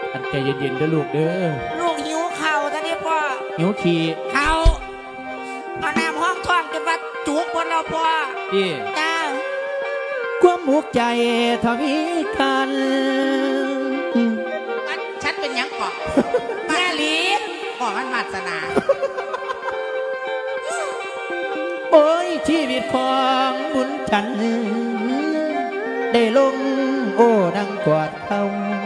อันใจเย็นๆเด้อลูกเด้อลูกหิวเข่าตอนนี้พ่อหิวขี่เข่าเอาน้ำห้องท้องจะมาจุกบนเราพ่อพี่จ้าความมุกใจทวีกันฉันเป็นยังก่อแม่ลีก่อกันมาสนาโอ้ยชีวิตของบุญฉันได้ลงโอ้ดังกอดเขา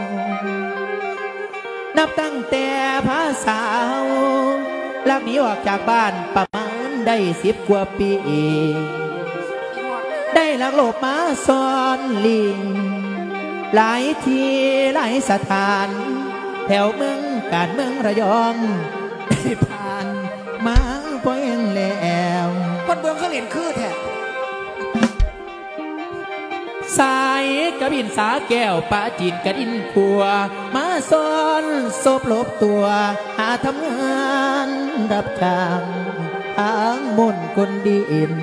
นับตั้งแต่ภาษาลักหนีออกจากบ้านประมาณได้10 กว่าปีได้ลักลอบมาซ่อนลิงหลายที่หลายสถานแถวเมืองการเมืองระยองได้ผ่านมาพอเองแล้วคนเมืองเขาเรียนคือแท้สายกระบินสาแก้วปะจีนกระดินขัวมาซ้อนศพลบตัวหาทำงานรับจ้างทางมนคนดีอิน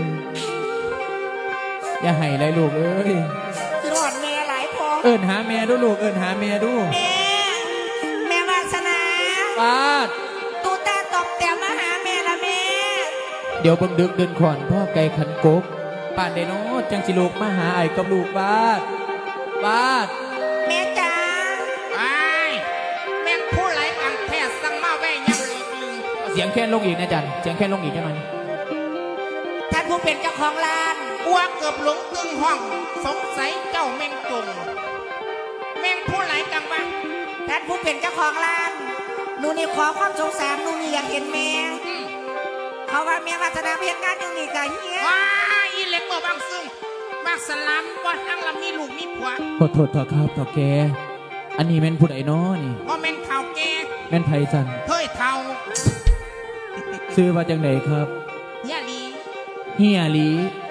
อย่าให้ไรลูกเอ้ยจะรอดแม่หลายพอเอิญหาแม่ดูลูกเอิญหาแม่ดูแม่วาสนาปาดตูตาตบแต่มาหาแม่ละแม่เดี๋ยวบังดึกเดินขอนพ่อไก่ขันกบป่านเดโนจังสิลูกมาหาไอ้กับลูกบาดแม่จ๋าไอ้แม่งพูดไรอังแท้สั่งมาแว่ยังหลีกลืมเสียงแค่ลงอีกนะจันเสียงแค่ลงอีกใช่ไหมท่านผู้เป็นเจ้าของร้านอ้วกเกือบหลงตึงห้องสงสัยเจ้าแม่งจงแม่งพูดไรกังวะท่านผู้เป็นเจ้าของร้านหนูนี่ขอความสงสารหนูนี่อยากเห็นแม่เขาว่าแม่วาสนาเพียงงานอยู่นี่กันเฮียว้าอีเล็กบ่บางซึ่งบางสลัมว่าทั้งลำมีลูกมีผัวขอโทษครับเถ่าแกอันนี้แม่นผู้ใดน้อนี่เพราะแม่นเท่าแกแม่นไทจันเฮ้ยเท่าซื้อมาจากไหนครับเฮียลี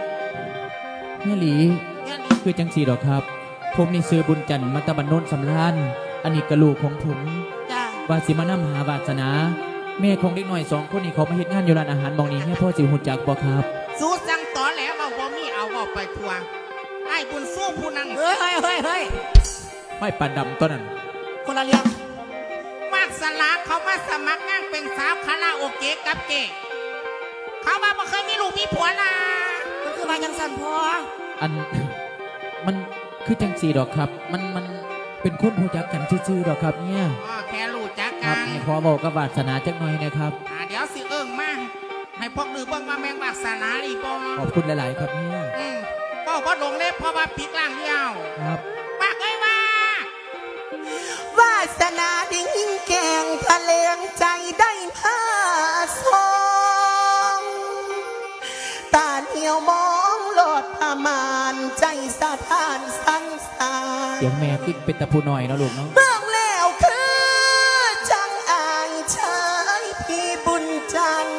คือจังสีหรอครับผมนี่ซื้อบุญจันทร์มัตตบันโนนสำรานอันนี้กระลูกของผมว่าสิมานำหาวาสนาแม่ของเด็กหน่อย2 คนนี้เขามาเฮ็ดงานอยู่ร้านอาหารบองนี้ให้พ่อสิหูจักบ่ครับสู้จังต่อแล้วว่าบ่มีเอาไปทัวไอ้บุญสู้ผู้นั้นเฮ้ยไม่ปานดำต้นนั้นคนละเรื่องวาสนาเขามาสมัครงานเป็นสาวคาราโอเกะกับเกะเขาว่าบ่เคยมีลูกมีผัวนะก็คือว่ายังสั่นพออันมันคือจังสีดอกครับมันเป็นคนหูจักกันซื่อๆดอกครับเนี่ยแค่รู้จักกันพอบอกกับวาสนาจักหน่อยนะครับเดี๋ยวสิมาให้พวกลือเบิ่งว่าแมงวาสนาอีบ่ขอบคุณหลายๆครับเนี่ยก็ลงเล็บเพราะว่าปีกล่างเดียวครับปากเลยว่าวาสนาดิ่งแกงทะเลงใจได้ผ้าซองตาเหนียวมองหลอดผ้ามานใจสะท้านสั่นสายเสียงแม่คิดเป็นตะพูหน่อยนะลูกเนาะเบื้องแล้วคือจังอายชายพี่บุญจันทร์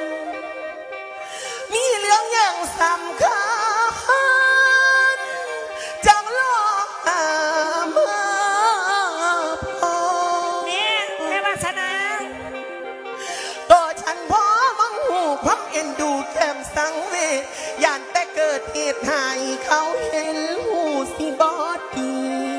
มีเรื่องอย่างสำคัญจังหลอกหามาพอแม่วาสนาตัวฉันพอมังหูความเอ็นดูแก้มสังเวชย่านแต่เกิดเหตุให้เขาเห็นหูสิบอดี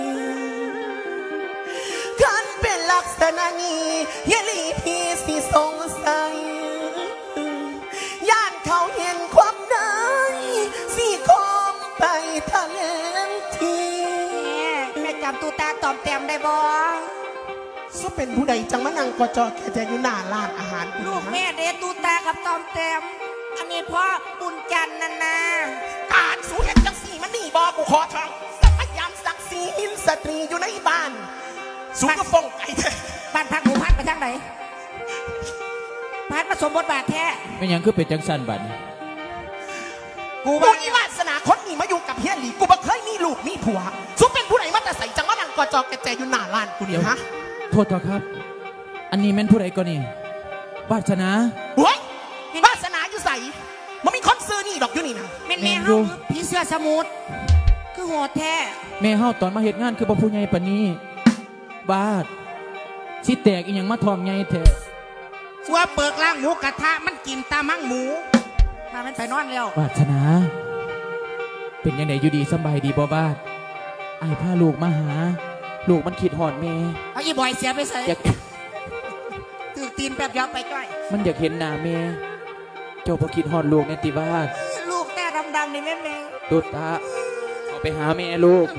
คันเป็นลักษณะนี้ยะลีพี่สิสงสัยย่านเขาเห็นความใดสิคมไปทะเลทีแม่จำตูตาตอมแต้มได้บ่ก็เป็นผู้ใดจังมานั่งกอจอแค่จะอยู่หน้าร้านอาหารลูกแม่เดตูตากับตอมแต้มอันนี้พ่อบุญจันทร์นั่นนะการสู้เห็นจังสีมันนี่บอกกูขอทองสมัยยามศักดิ์ศรีหินสตรีอยู่ในบ้านสู้ก็ฟงไก่เถอะบ้านพักหมู่พันไปทางไหนพันมาสมบทบาทแท้ไม่ยังคือเป็นจังสันบัดกูนี่วาสนาคนนี้มาอยู่กับเฮียหลีกูบ่เคยมีลูกมีผัวสู้เป็นผู้ใดมาแต่ใส่จังมานั่งกอจอแกแจอยู่หน้าร้านกูเดียวฮะโทษครับอันนี้แม่นผู้ใดก็นี่วาสนาเฮ้ยวาสนาอยู่ใส่มันมีคนซื้อนี่ดอกอยู่นี่นะแม่เฮาผีเสื้อสมุทรคือโหดแท้แม่เฮาตอนมาเหตุงานคือบ่ผู้ใหญ่ปานนี้บาดสิแตกอีหยังมาทองใหญ่แท้สัวเปิกล่างหมูกระทะมันกินตามั่งหมูมามันไปนอนแล้ววาสนาเป็นยังไงอยู่ดีสบายดีบ่บาดไอ้พาลูกมาหาลูกมันคิดหอดแม่เอาอีบอยเสียไปใส่อยากถือตีนแป๊บเดียวไปใกล้มันอยากเห็นหน้าแม่เจ้าพอคิดหอดลูกในติบ้านลูกแต่ดำๆนี่แม่ดูตาเอาไปหาแม่ลูก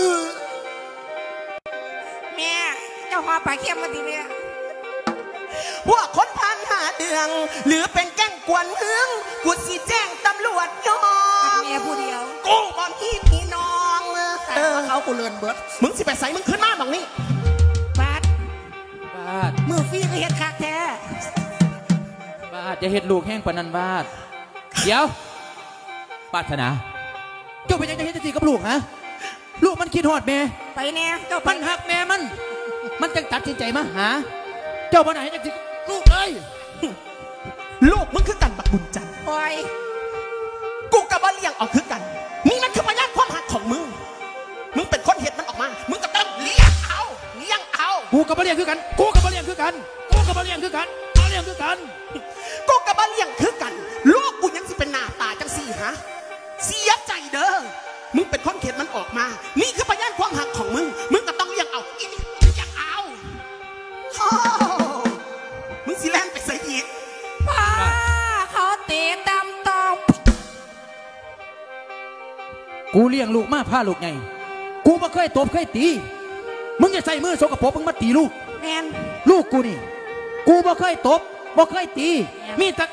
แม่เจ้าพอปลาเค็มมาดิแม่พวกคนผ่านหาเดืองหรือเป็นแก๊งกวนเมืองกูสิแจ้งตำรวจยอมแม่ผู้เดียวกูบ่มีพี่น้องแต่ว่าเขากูเลือนเบิดมึงสิไปใส่มึงขึ้นมาบังนี่บาดบาดมือฟรีก็เฮ็ดคักแท้บาดจะเห็นลูกแห้งปานนันบาดเดี๋ยวปรารถนาเจ้าไปยังจะเห็นจะสีกับลูกฮะลูกมันคิดหอดแม่ไปแน่เจ้าไปมันหักแม่มันจังตัดสินใจมาหาเจ้าบ่ไหนจังสิลูกเลยลูกมึงคือกันบักบุญจันทร์ปล่อยกูกับว่าเลี้ยงเอาคือกันนี่มันคือพยานความหักของมึงมึงเป็นคนเห็ดมันออกมามึงก็ต้องเลี้ยงเอากูกับบ่เลี้ยงคือกันกูกับบ่เลี้ยงคือกันกูกับบ่เลี้ยงคือกันบ่เลี้ยงคือกันกูกับว่าเลี้ยงคือกันลูกกูยังสิเป็นหน้าตาจังสี่ฮะเสียใจเด้อมึงเป็นคนเห็ดมันออกมานี่คือพยานความหักของมึงก็ต้องเลี้ยงเอาอีนี่เลี้ยงเอาโอ้มึงสิแล่นไปใส่อีกป้าเขาเตะตำตบกูเลี้ยงลูกมาพาลูกไงกูบ่เคยตบเคยตีมึงอย่าใส่มือสกปรกมึงมาตีลูกแมนลูกกูนี่กูบ่เคยตบบ่เคยตีมีแต่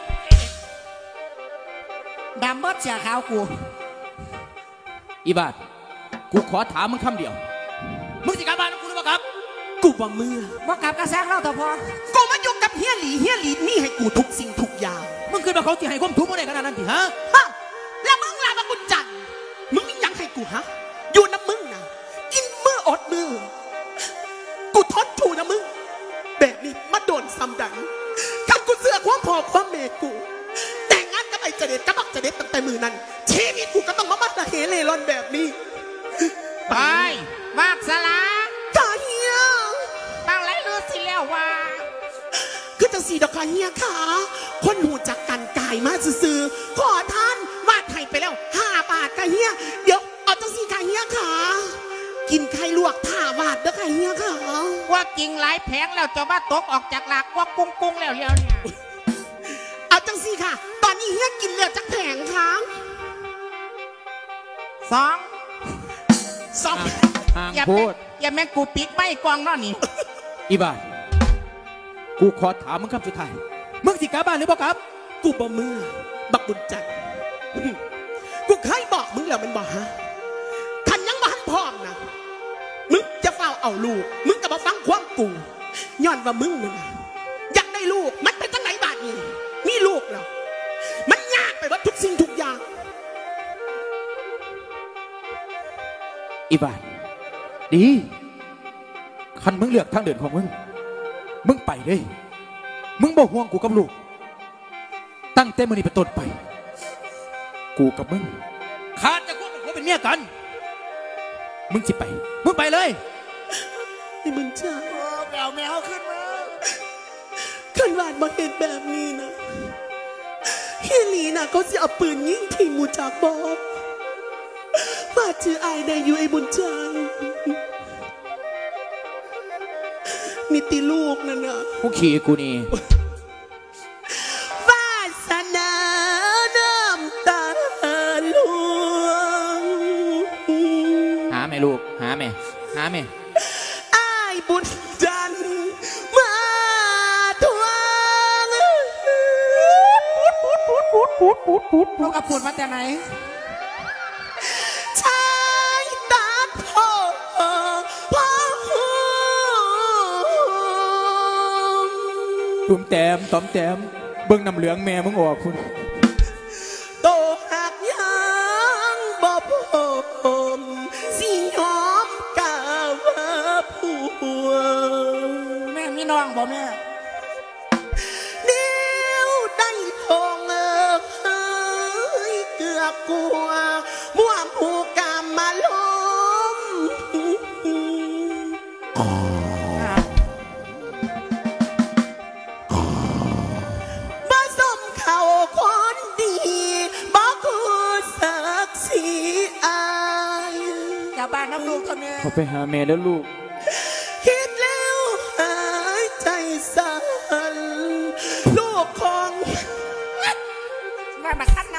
ดำเบิดเสียขาวกูอีบาทกูขอถามมึงคำเดียวมึงสิกลับบ้านกับกูหรือเปล่าครับกูว่ามือบ่กลับกระซักเล่าต่อพอกูมาอยู่กับเฮียหลีนี่ให้กูทุกสิ่งทุกอย่างมึงคิดว่าเขาสิให้ความทุกข์มึงได้ขนาดนั้นสิฮะฮะแล้วมึงล่ะมากูจันมึงมียังให้กูฮะอยู่น้ำมึงนะกินมืออดมือกูทนถูนะมึงแบบนี้มาโดนซ้ำดังคันกูเสือกความพอความเมกูแต่งงานกับไอ้เจเด็ดกับบักเจเด็ดตั้งแต่มือนั้นชีวิตกูก็ต้องมาละเหเล่ร่อนแบบนี้ไปวากสลากาเฮียบางไรลือสิแล้วว่าคือจังสีดอกกาเฮียขาคนหูจักกันกายมาซื่อๆขอท่านวาดไข่ไปแล้ว5 บาทกาเฮียเดี๋ยวเอาจังสีกาเฮียขากินไข่ลวกผ่าวาดเด้อกาเฮียขาว่ากิ่งหลายแผงแล้วจะมาตกออกจากหลักว่ากุ้งแล้วเนี่ยเอาจังสีค่ะ ตอนนี้เฮียกินเหลือจักแผงค้างสองห่างอย่าโพแม่ดอย่าแม่งกูปิดไม่กองเนาะนี่อีบาทกูขอถามมึงคำสุดท้ายมึงสิกลับบ้านหรือเปล่าครับกูบ่มือบักบุญจันทร์กูเคยบอกมึงแล้วมันบอกฮะคันยังบ้านพร้อมนะมึงจะเฝ้าเอาลูกมึงก็มาฟังความกูย้อนว่ามึงนั่นนะอยากได้ลูกมันเป็นตั้งไหนบาทนี่มีลูกแล้วมันยากไปว่าทุกสิ่งทุกอย่างอีบาทดีคันมึงเลือกทางเดินของมึงไปเลยมึงบอกห่วงกูกับลูกตั้งแต่มื้อนี้เป็นต้นไปกูกับมึงขาดจากพวกมันเป็นเมียกันมึงสิไปมึงไปเลยไอ้มึงจ้าไปเอาแมวขึ้นมาขันวาดมาเห็นแบบนี้นะเฮียหลีน่ะเขาจะเอาปืนยิงทิ้งมูจากบอกว่าชื่ออายได้อยู่ไอ้บุญจันทร์มีตีลูกนั่นน่ะกูขี่กูนี่วาสนาน้ำตาหลวงหาแม่ลูกหาแม่อายบุญจันทร์มาทวงลูกกระปุนมาแต่ไหนชายตาพ่อพ่อตุ้มแต้มต้อมแต้มเบิ่งน้ำเหลืองแม่มึงออกคุณโตหักยังบ่พมสิยอมกาว่าผัวแม่มีน้องบ่แม่เดี๋ยวได้ทองเอ้ยเกือบกลัวมั่วผู้กามมาล้มบ่สมเขาคนดีบ่คือศักดิ์ศรีอายอย่าบ้านน้ำลูกเถอะแม่เขาไปหาแม่แล้วลูกสันลูกของมาบักคัดเนา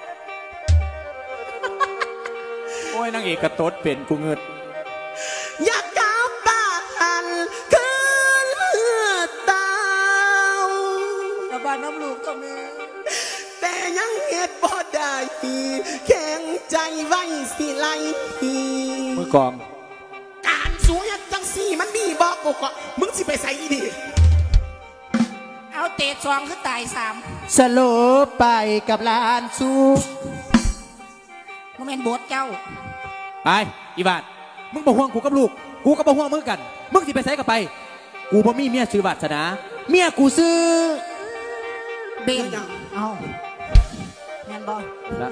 โอ้ยนางเอกกระตดเป็นกูเงิดอยากกลับบ้านคืนเตากลับบ้านน้ำลูกก็แม่แต่ยังเหตุบ่ได้แข็งใจไว้สิไลมือกองการสูงยังจังสี่มันมีบอกกูก็มึงสิไปใส่อีดีเอาเตะซองคือตาย3 สโลปไปกับลานสูโมเมนต์บทเจ้าไปอีบาทมึงบ่ห่วงกูกับลูกกูก็บ่ห่วงมึงกันมึงสิไปไสกับไปกูบ่มีเมียชื่อวาสนาเมียกูซื้อเบนเอาแมนบอละ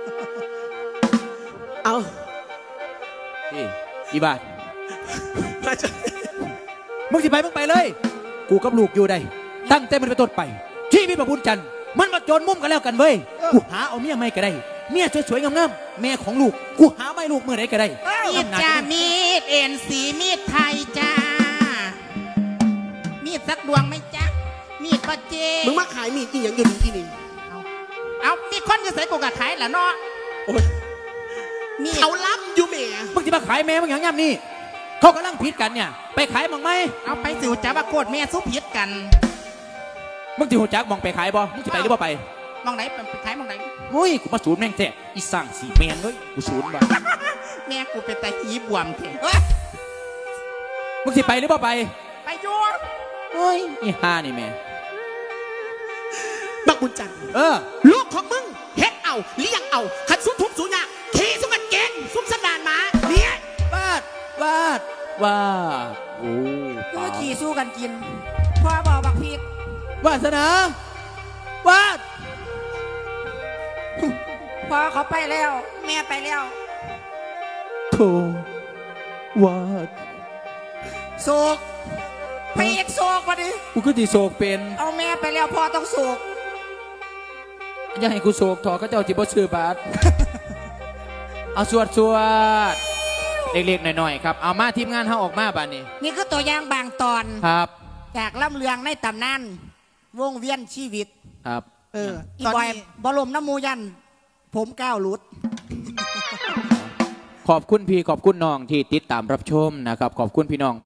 เอานี่อีบาทมาจะมึงสิไปมึงไปเลยกูกับลูกอยู่ได้ตั้งแต่มันเป็นต้นไปชีวิตประบุญจันทร์มันมาโจรมุมกันแล้วกันเว้ยกูหาเอาเมียไม่ก็ได้เมียสวยๆงามๆแม่ของลูกกูหาไม่ลูกเมื่อไหร่ก็ได้มีดจ้ามีดเอ็นสีมีดไทยจ้ามีดสักดวงไหมจ้ามีดก็เจมึงมาขายมีดอีหยังอยู่ดีที่นี่เอามีคนจะใส่กูกับขายเหรอเนาะโอ้ยมีดเขาล้ำอยู่แหม่มึงจะมาขายแม่มึงอย่างย่ำนี่เขากำลังผิดกันเนี่ยไปขายมึงไหมเอาไปสิวจ้าว่าโคตรแม่สู้ผิดกันมึงจะหัวจักมองไปขายบ่มึงจะไปหรือบ่ไปมองไหนไปขายมองไหนโอ้ยกูมาศูนย์แม่งแท้อีสร้างสีแมนเลยกูศูนย์บ่แม่กูเป็นตาหีบวมเถอะมึงสิไปหรือบ่ไปไปอยู่โอ้ยอีห่านี่แม่บักบุญจันทร์เออลูกของมึงเฮ็ดเอาเลี้ยงเอาขัดซุ้มทุบสูญยาขี่ซุ้มกันเก่งซุ้มสันดานหมาเนี่ยวาดวาดโอ้เพื่อขี่สู้กันกินพ่อบอกบักพีกวาสนาวาดพ่อเขาไปแล้ว แม่ไปแล้วโธ่วาดโศกไปเอกโศกมาดิกูก็สิโศกเป็นเอาแม่ไปแล้วพ่อต้องโศกอย่าให้กูโศกถอก็เจ้าจิบ่ซื้อบาท เอาสวดเล็กๆหน่อยๆครับเอามาทีมงานเฮาออกมาบัดนี้นี่คือตัวอย่างบางตอนครับจากล่ำเลืองในตำนานวงเวียนชีวิตครับอีบอยบรมน้ำมูยัน ผมก้าวหลุดขอบคุณพี่ขอบคุณน้องที่ติดตามรับชมนะครับขอบคุณพี่น้อง